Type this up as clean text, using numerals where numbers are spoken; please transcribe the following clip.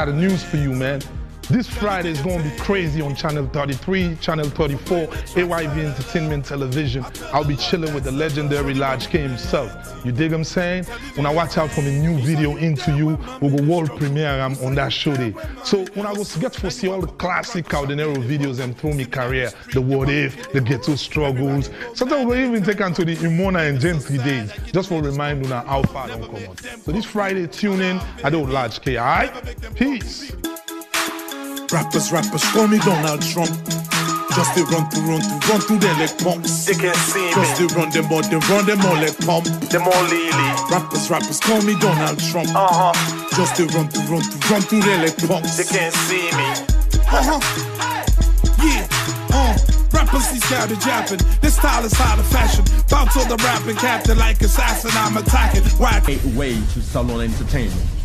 Got a news for you, man. This Friday is going to be crazy on Channel 33, Channel 34, AYV Entertainment Television. I'll be chilling with the legendary Large K himself. You dig what I'm saying? When I watch out for my new video, Into You, we'll go world premiere on that show day. So when I was get to see all the classic KAO DENERO videos and through my career, the what if, the ghetto struggles. Sometimes we'll even take on to the Imona and Gentry days, just for remind you now how far don't come on. So this Friday, tune in. I do Large K, all right? Peace. Rappers, call me Donald Trump. Just they run through them like pumps. They can't see me. Just they run them all like pump. Them all lily. Rappers, call me Donald Trump. Just they run through them like pumps. They can't see me. Yeah. Rappers, these guys are japping. This style is out of fashion. Bounce on the rapping captain like assassin, I'm attacking. Whack. Way to Salon Entertainment.